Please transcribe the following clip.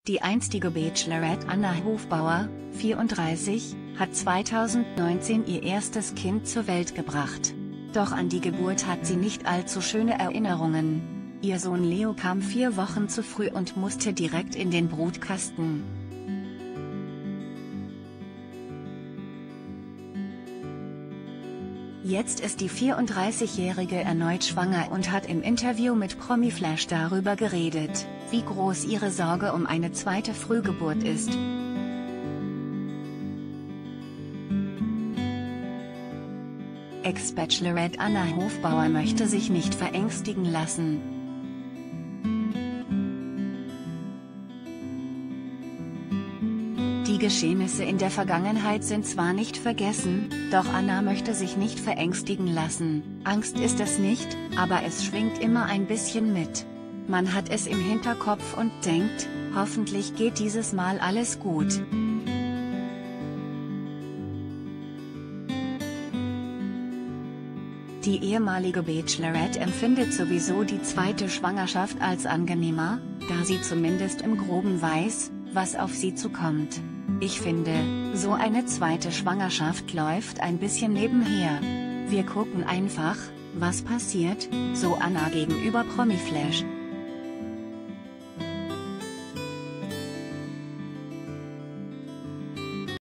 Die einstige Bachelorette Anna Hofbauer, 34, hat 2019 ihr erstes Kind zur Welt gebracht. Doch an die Geburt hat sie nicht allzu schöne Erinnerungen. Ihr Sohn Leo kam 4 Wochen zu früh und musste direkt in den Brutkasten. Jetzt ist die 34-Jährige erneut schwanger und hat im Interview mit Promiflash darüber geredet, wie groß ihre Sorge um eine zweite Frühgeburt ist. Ex-Bachelorette Anna Hofbauer möchte sich nicht verängstigen lassen. Die Geschehnisse in der Vergangenheit sind zwar nicht vergessen, doch Anna möchte sich nicht verängstigen lassen. Angst ist es nicht, aber es schwingt immer ein bisschen mit. Man hat es im Hinterkopf und denkt, hoffentlich geht dieses Mal alles gut. Die ehemalige Bachelorette empfindet sowieso die zweite Schwangerschaft als angenehmer, da sie zumindest im Groben weiß, was auf sie zukommt. Ich finde, so eine zweite Schwangerschaft läuft ein bisschen nebenher. Wir gucken einfach, was passiert, so Anna gegenüber Promiflash.